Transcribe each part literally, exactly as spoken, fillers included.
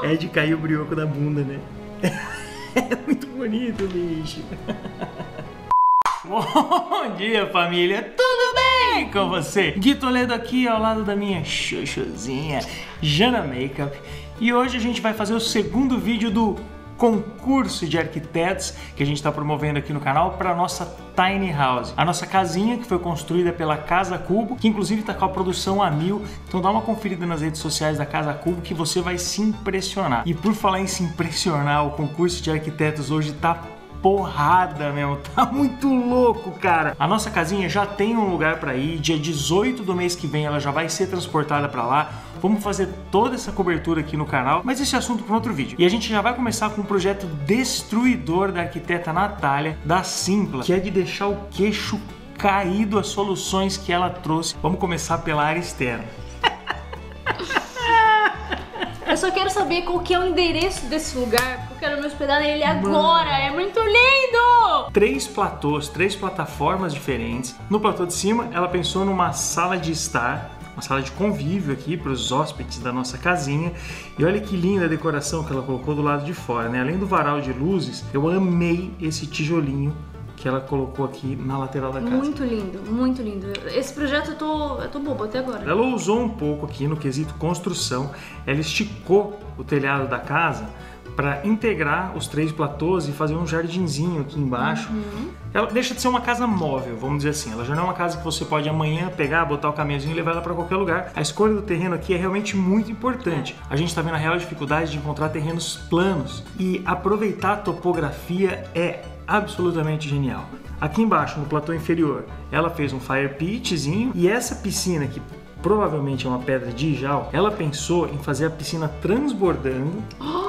É de cair o brioco da bunda, né? É muito bonito, bicho. Bom dia, família. Tudo bem com você? Gui Toledo aqui ao lado da minha chuchuzinha, Jana Makeup. E hoje a gente vai fazer o segundo vídeo do concurso de arquitetos que a gente está promovendo aqui no canal para a nossa Tiny House, a nossa casinha que foi construída pela Casa Cubo, que inclusive está com a produção a mil. Então dá uma conferida nas redes sociais da Casa Cubo que você vai se impressionar. E por falar em se impressionar, o concurso de arquitetos hoje tá porrada mesmo, tá muito louco, cara. A nossa casinha já tem um lugar para ir, dia dezoito do mês que vem ela já vai ser transportada para lá. Vamos fazer toda essa cobertura aqui no canal, mas esse é assunto para outro vídeo. E a gente já vai começar com um projeto destruidor da arquiteta Natália, da Simpla, que é de deixar o queixo caído as soluções que ela trouxe. Vamos começar pela área externa. Eu só quero saber qual que é o endereço desse lugar, porque eu quero me hospedar nele agora. Mano. É muito lindo! Três platôs, três plataformas diferentes. No platô de cima, ela pensou numa sala de estar, uma sala de convívio aqui para os hóspedes da nossa casinha. E olha que linda a decoração que ela colocou do lado de fora, né? Além do varal de luzes, eu amei esse tijolinho que ela colocou aqui na lateral da casa. Muito lindo, muito lindo. Esse projeto eu tô, eu tô boba até agora. Ela ousou um pouco aqui no quesito construção. Ela esticou o telhado da casa para integrar os três platôs e fazer um jardinzinho aqui embaixo. Uhum. Ela deixa de ser uma casa móvel, vamos dizer assim. Ela já não é uma casa que você pode amanhã pegar, botar o caminhãozinho e levar ela para qualquer lugar. A escolha do terreno aqui é realmente muito importante. A gente está vendo a real dificuldade de encontrar terrenos planos e aproveitar a topografia é absolutamente genial. Aqui embaixo, no platô inferior, ela fez um fire pitzinho e essa piscina que provavelmente é uma pedra de Ijal, ela pensou em fazer a piscina transbordando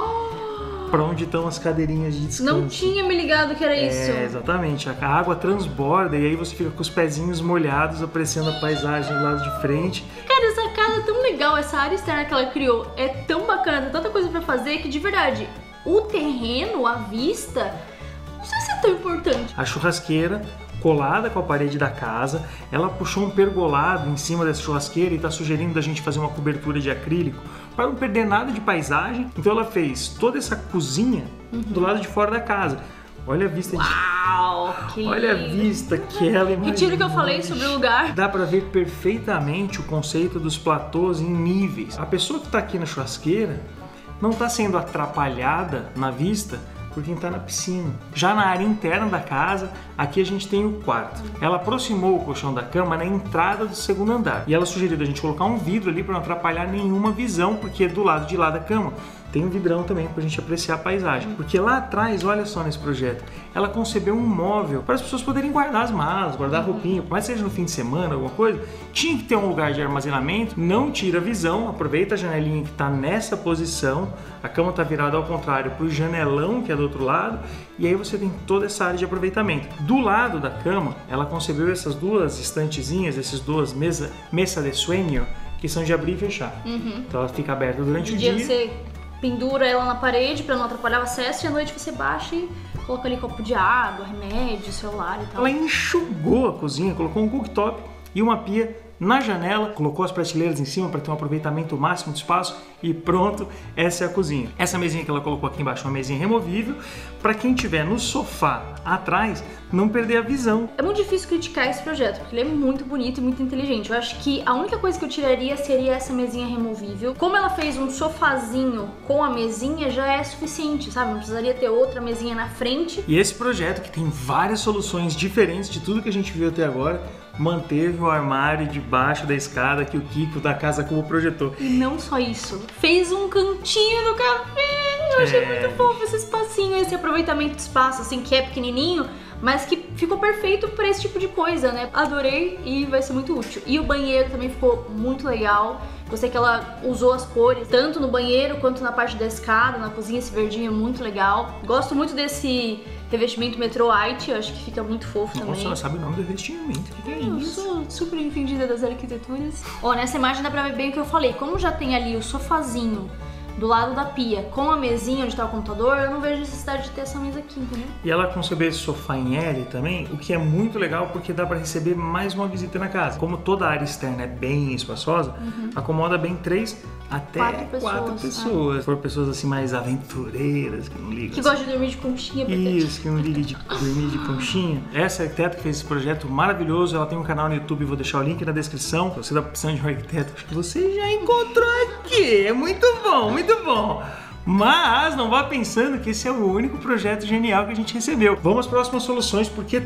oh! para onde estão as cadeirinhas de descanso. Não tinha me ligado que era é, isso. Exatamente, a água transborda e aí você fica com os pezinhos molhados apreciando a paisagem do lado de frente. Cara, essa casa é tão legal, essa área externa que ela criou é tão bacana, tem tanta coisa para fazer que de verdade, o terreno, a vista, não sei se é tão importante. A churrasqueira colada com a parede da casa, ela puxou um pergolado em cima dessa churrasqueira e está sugerindo da gente fazer uma cobertura de acrílico para não perder nada de paisagem. Então ela fez toda essa cozinha uhum. do lado de fora da casa. Olha a vista de... Uau, que Olha a vista que ela imaginou. Retiro o que eu falei sobre o lugar. Dá para ver perfeitamente o conceito dos platôs em níveis. A pessoa que está aqui na churrasqueira não está sendo atrapalhada na vista por quem está na piscina. Já na área interna da casa, aqui a gente tem o quarto. Ela aproximou o colchão da cama na entrada do segundo andar. E ela sugeriu a gente colocar um vidro ali para não atrapalhar nenhuma visão, porque do lado de lá da cama tem um vidrão também para a gente apreciar a paisagem. Porque lá atrás, olha só nesse projeto, ela concebeu um móvel para as pessoas poderem guardar as malas, guardar roupinha, por mais que seja no fim de semana, alguma coisa, tinha que ter um lugar de armazenamento, não tira a visão, aproveita a janelinha que está nessa posição, a cama está virada ao contrário para o janelão que é do outro lado, e aí você tem toda essa área de aproveitamento. Do lado da cama, ela concebeu essas duas estantezinhas, essas duas mesa, mesa de sueño, que são de abrir e fechar. Uhum. Então ela fica aberta durante de o dia. dia. Você pendura ela na parede para não atrapalhar o acesso e à noite você baixa e coloca ali copo de água, remédio, celular e tal. Ela enxugou a cozinha, colocou um cooktop e uma pia na janela, colocou as prateleiras em cima para ter um aproveitamento máximo do espaço e pronto, essa é a cozinha. Essa mesinha que ela colocou aqui embaixo é uma mesinha removível para quem estiver no sofá atrás não perder a visão. É muito difícil criticar esse projeto porque ele é muito bonito e muito inteligente. Eu acho que a única coisa que eu tiraria seria essa mesinha removível. Como ela fez um sofazinho com a mesinha já é suficiente, sabe? Não precisaria ter outra mesinha na frente. E esse projeto que tem várias soluções diferentes de tudo que a gente viu até agora, manteve o armário debaixo da escada que o Kiko da Casa Cubo projetou. E não só isso, fez um cantinho no café. Eu achei é... muito fofo esse espacinho, esse aproveitamento de espaço, assim, que é pequenininho, mas que ficou perfeito para esse tipo de coisa, né? Adorei e vai ser muito útil. E o banheiro também ficou muito legal. Gostei que ela usou as cores, tanto no banheiro quanto na parte da escada, na cozinha, esse verdinho é muito legal. Gosto muito desse revestimento Metro White, eu acho que fica muito fofo. Nossa, também. Nossa, ela sabe o nome do revestimento, o que, que é eu isso? Eu sou super entendida das arquiteturas. Ó, nessa imagem dá pra ver bem o que eu falei. Como já tem ali o sofazinho do lado da pia, com a mesinha onde tá o computador, eu não vejo necessidade de ter essa mesa aqui, entendeu? E ela concebeu esse sofá em L também, o que é muito legal porque dá para receber mais uma visita na casa. Como toda a área externa é bem espaçosa, uhum. acomoda bem três até quatro pessoas. Quatro pessoas. Se for pessoas assim mais aventureiras, que não ligam. Que assim. gostam de dormir de conchinha. Isso, que não ligam de dormir de conchinha. Essa arquiteta que fez esse projeto maravilhoso, ela tem um canal no YouTube, vou deixar o link na descrição. Se você tá precisando de um arquiteto, acho que você já encontrou aqui. É muito bom, muito bom. Mas não vá pensando que esse é o único projeto genial que a gente recebeu. Vamos às próximas soluções, porque...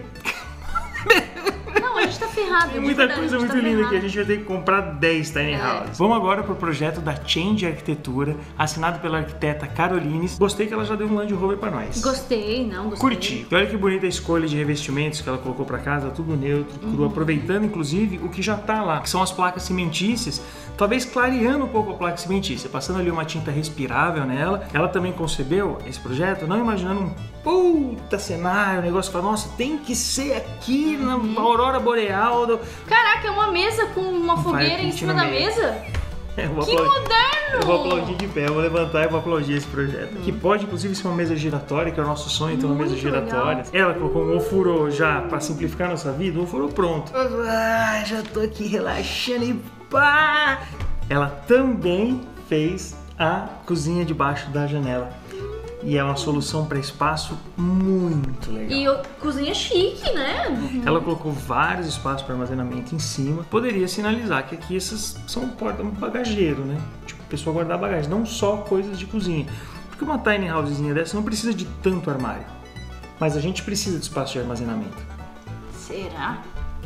Não, a gente tá ferrado. Tem muita verdade, coisa muito tá linda ferrado. que a gente vai ter que comprar dez tiny É. houses. Vamos agora pro projeto da Change Arquitetura, assinado pela arquiteta Carolines. Gostei que ela já deu um Land Rover pra nós. Gostei, não, gostei. Curti. E olha que bonita a escolha de revestimentos que ela colocou pra casa, tudo neutro, cru, Uhum. aproveitando inclusive o que já tá lá, que são as placas cimentícias, talvez clareando um pouco a placa cimentícia, passando ali uma tinta respirável nela. Ela também concebeu esse projeto não imaginando um puta cenário, um negócio que fala, nossa, tem que ser aqui na Aurora Boreal. Do... Caraca, é uma mesa com uma fogueira em cima da mesa? É, eu vou Que aplaudir. moderno! Eu vou aplaudir de pé, eu vou levantar e vou aplaudir esse projeto. Hum. Que pode, inclusive, ser uma mesa giratória, que é o nosso sonho, ter uma mesa giratória. Legal. Ela colocou um ofurô já pra simplificar a nossa vida, um ofurô pronto. Ah, já tô aqui relaxando e pá! Ela também fez a cozinha debaixo da janela. E é uma solução para espaço muito legal. E o, cozinha chique, né? Uhum. Ela colocou vários espaços para armazenamento em cima. Poderia sinalizar que aqui esses são porta um bagageiro, né? Tipo, a pessoa guardar bagagem, não só coisas de cozinha. Porque uma tiny housezinha dessa não precisa de tanto armário. Mas a gente precisa de espaço de armazenamento. Será?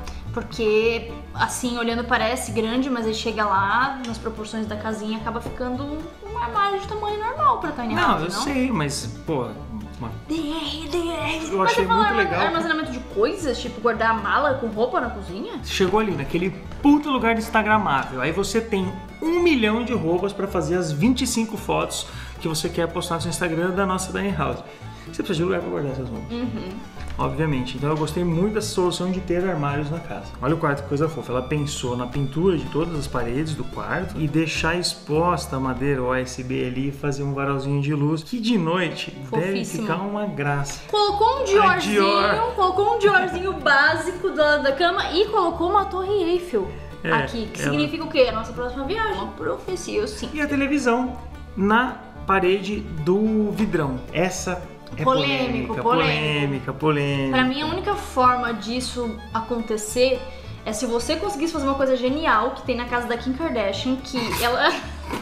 Porque, assim, olhando parece grande, mas aí chega lá, nas proporções da casinha, acaba ficando um armário de tamanho normal pra tiny Não, house, eu não? sei, mas, pô... Uma... D R, D R. Eu Mas achei você fala muito legal. armazenamento de coisas, tipo guardar a mala com roupa na cozinha? Chegou ali naquele puto lugar instagramável. Aí você tem um milhão de roupas pra fazer as vinte e cinco fotos que você quer postar no seu Instagram da nossa tiny house. Você precisa de lugar pra guardar essas roupas. Uhum. Obviamente. Então eu gostei muito dessa solução de ter armários na casa. Olha o quarto, que coisa fofa. Ela pensou na pintura de todas as paredes do quarto e deixar exposta a madeira U S B ali e fazer um varalzinho de luz que de noite deve Fofíssimo. ficar uma graça. Colocou um Diorzinho, Dior. colocou um Diorzinho básico do lado da cama e colocou uma torre Eiffel É, aqui. Que ela- significa o quê? A nossa próxima viagem. Uma profecia, sim. E a televisão na parede do vidrão. Essa é Polêmico, polêmica, polêmico. polêmica, polêmica. Pra mim, a única forma disso acontecer é se você conseguisse fazer uma coisa genial que tem na casa da Kim Kardashian, que ela...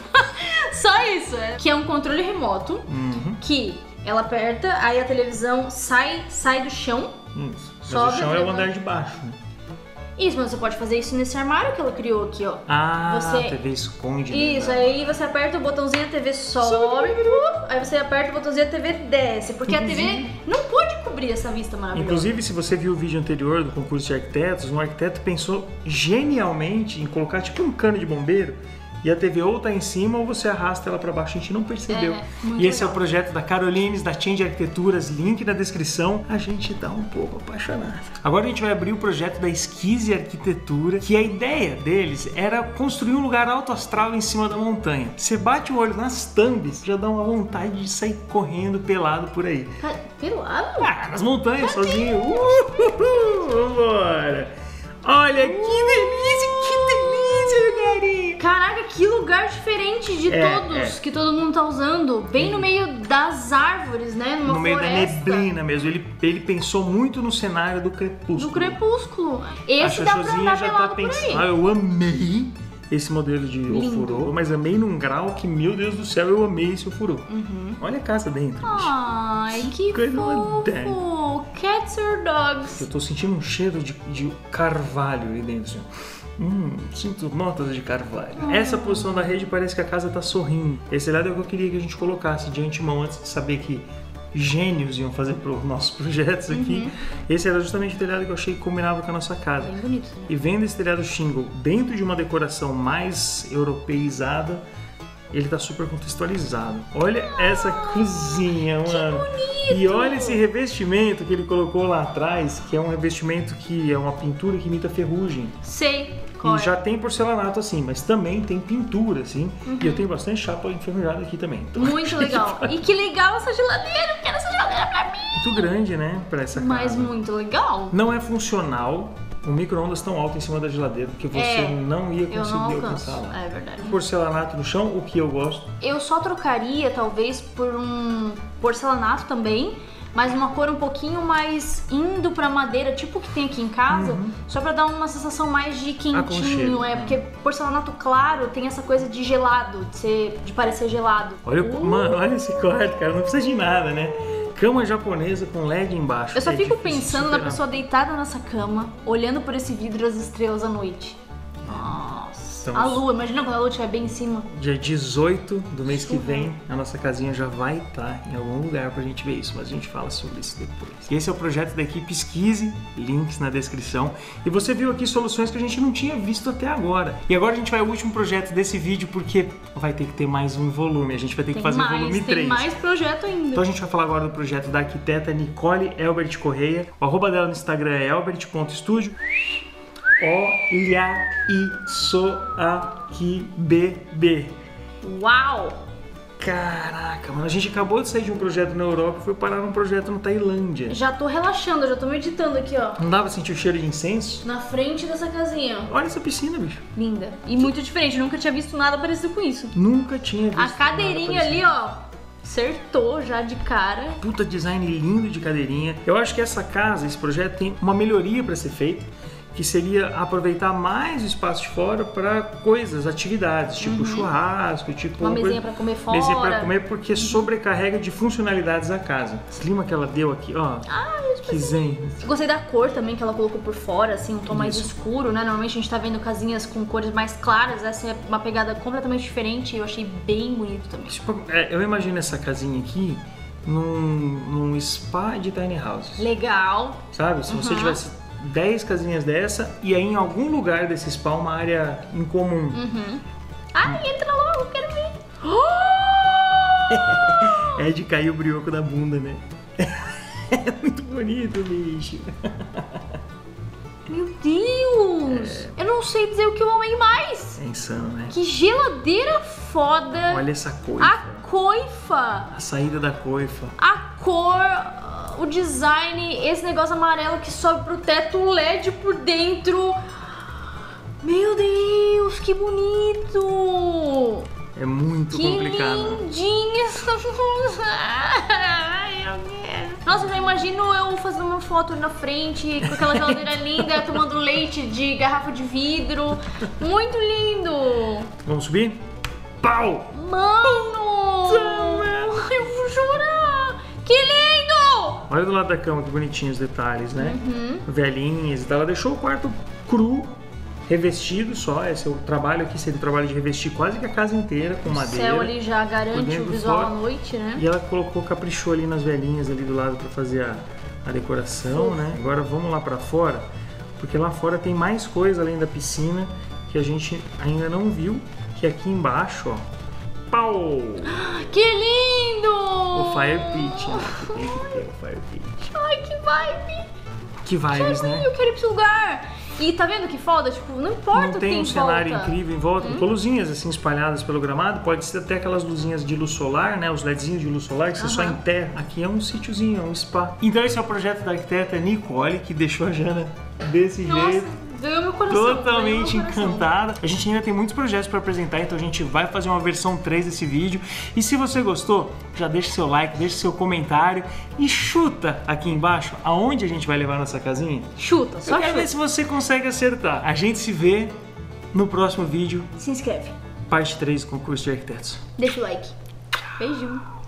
Só isso, é. Que é um controle remoto, Uhum. que ela aperta, aí a televisão sai, sai do chão. Isso. Mas Sobe o chão e é o levanta. andar de baixo, né? Isso, mas você pode fazer isso nesse armário que ela criou aqui, ó. Ah, Você- a T V esconde. Isso, né? aí você aperta o botãozinho, a T V sobe, uh, aí você aperta o botãozinho, a T V desce, porque a T V Inclusive- não pode cobrir essa vista maravilhosa. Inclusive, se você viu o vídeo anterior do concurso de arquitetos, um arquiteto pensou genialmente em colocar tipo um cano de bombeiro e a T V ou tá em cima ou você arrasta ela pra baixo, a gente não percebeu. É, muito e esse é o legal. projeto da Carolines, da Change Arquiteturas, link na descrição. A gente tá um pouco apaixonado. Agora a gente vai abrir o projeto da Esquise Arquitetura, que a ideia deles era construir um lugar alto astral em cima da montanha. Você bate o olho nas thumbs, já dá uma vontade de sair correndo pelado por aí. Tá pelado? Ah, nas montanhas, sozinho. Uhul, vambora. Olha, que delícia, que delícia, lugarinho. Caraca, que lugar diferente de É, todos é. que todo mundo tá usando. Bem no meio das árvores, né? Numa No meio floresta. da neblina mesmo. Ele, ele pensou muito no cenário do crepúsculo. Do crepúsculo. A Esse dá pra Xoxozinha andar já tá pelado por pensando. Ah, aí. eu amei esse modelo de Lindo. ofurô, mas amei num grau que, meu Deus do céu, eu amei esse ofurô. Uhum. Olha a casa dentro. Ai, que Coisa fofo. moderna. Cats or dogs? Eu tô sentindo um cheiro de, de carvalho ali dentro. Assim. Hum, sinto notas de carvalho. Hum. Essa posição da rede parece que a casa tá sorrindo. Esse lado é o que eu queria que a gente colocasse de antemão antes de saber que gênios iam fazer para os nossos projetos aqui. Uhum. Esse era justamente o telhado que eu achei que combinava com a nossa casa. Bem bonito, né? E vendo esse telhado shingle dentro de uma decoração mais europeizada, ele tá super contextualizado. Olha essa cozinha, mano. bonito! E olha esse revestimento que ele colocou lá atrás, que é um revestimento que é uma pintura que imita ferrugem. Sei. Qual e é? já tem porcelanato assim, mas também tem pintura, assim. Uhum. E eu tenho bastante chapa enferrujada aqui também. Então, Muito legal. E que legal essa geladeira, eu quero essa geladeira pra mim. muito grande, né, pra essa casa. Mas muito legal. Não é funcional o micro-ondas tão alto em cima da geladeira, porque você É, não ia Eu conseguir não alcanço. alcançar lá. É verdade. Porcelanato no chão, o que eu gosto. Eu só trocaria, talvez, por um porcelanato também, mas uma cor um pouquinho mais indo pra madeira, tipo o que tem aqui em casa, Uhum. só pra dar uma sensação mais de quentinho, Aconchego. é, porque porcelanato claro tem essa coisa de gelado, de, ser, de parecer gelado. Olha, o- Uh! mano, olha esse quarto, cara, não precisa de nada, né? Cama japonesa com L E D embaixo. Eu só É fico difícil pensando na superar. pessoa deitada nessa cama, olhando por esse vidro as estrelas à noite. Nossa. Estamos- A lua, imagina quando a lua estiver bem em cima. Dia dezoito do mês que Chuva. vem, a nossa casinha já vai estar em algum lugar pra gente ver isso, mas a gente fala sobre isso depois. E esse é o projeto da equipe Esquise, links na descrição. E você viu aqui soluções que a gente não tinha visto até agora. E agora a gente vai ao último projeto desse vídeo, porque vai ter que ter mais um volume, a gente vai ter que Tem fazer o mais, volume tem três. mais projeto ainda. Então a gente vai falar agora do projeto da arquiteta Nicole Elbert Correia. O arroba dela no Instagram é elbert ponto studio. Olha isso aqui, bebê. Uau! Caraca, mano, a gente acabou de sair de um projeto na Europa e foi parar num projeto na Tailândia. Já tô relaxando, já tô meditando aqui, ó. Não dava pra sentir o cheiro de incenso? Na frente dessa casinha, ó. Olha essa piscina, bicho. Linda. E muito diferente, eu nunca tinha visto nada parecido com isso. Nunca tinha visto. A cadeirinha nada ali, ó, acertou já de cara. Puta design lindo de cadeirinha. Eu acho que essa casa, esse projeto tem uma melhoria para ser feita, que seria aproveitar mais o espaço de fora para coisas, atividades, tipo churrasco, tipo Uma mesinha coisa- pra comer fora. mesinha para comer, porque sobrecarrega de funcionalidades a casa. Esse clima que ela deu aqui, ó, que zen. Gostei da cor também que ela colocou por fora, assim, um tom mais Isso. escuro, né? Normalmente a gente tá vendo casinhas com cores mais claras, essa é uma pegada completamente diferente e eu achei bem bonito também. Tipo, é, eu imagino essa casinha aqui num, num spa de tiny houses, Legal. sabe? Se você Uhum. tivesse dez casinhas dessa e aí em algum lugar desse spa uma área em comum. Uhum. Ai, entra logo, quero ver. É de cair o brioco da bunda, né? É muito bonito, bicho. Meu Deus! Eu não sei dizer o que eu amei mais. É insano, né? Que geladeira foda. Olha essa coifa. A coifa. A saída da coifa. A cor, o design, esse negócio amarelo que sobe pro teto, o L E D por dentro. Meu Deus, que bonito! É muito Que complicado. lindinha essa luz. Ai, eu quero. Nossa, eu já imagino eu fazendo uma foto ali na frente, com aquela geladeira linda, tomando leite de garrafa de vidro. Muito lindo! Vamos subir? Pau! Mano! Eu vou chorar! Que lindo! Olha do lado da cama que bonitinhos os detalhes, né? Uhum. Velhinhas e tal. Ela deixou o quarto cru, revestido só. Esse é o trabalho aqui, seria o trabalho de revestir quase que a casa inteira com O madeira. céu ali já por garante dentro, o por visual fora. à noite, né? E ela colocou, caprichou ali nas velhinhas ali do lado pra fazer a, a decoração, né? Agora vamos lá pra fora, porque lá fora tem mais coisa além da piscina que a gente ainda não viu, que aqui embaixo, ó. Pau! Que lindo! O Fire Pit, né? Que tem que ter o Fire Pit. Ai, que vibe! Que vibes, né? Eu quero ir pra esse lugar! E tá vendo que foda? Tipo, não importa Não o que tem tem um em cenário volta. incrível em volta, com luzinhas assim espalhadas pelo gramado, pode ser até aquelas luzinhas de luz solar, né? Os LEDzinhos de luz solar que você só Aham. enterra. Aqui é um sítiozinho, é um spa. Então esse é o projeto da arquiteta Nicole, que deixou a Jana desse Nossa, jeito. doeu meu coração. Totalmente doeu meu coração. encantada. A gente ainda tem muitos projetos para apresentar, então a gente vai fazer uma versão três desse vídeo. E se você gostou, já deixa seu like, deixa seu comentário e chuta aqui embaixo aonde a gente vai levar nossa casinha. Chuta, só Eu quero chuta. ver se você consegue acertar. A gente se vê no próximo vídeo, Se inscreve. parte três do concurso de arquitetos. Deixa o like. Beijinho.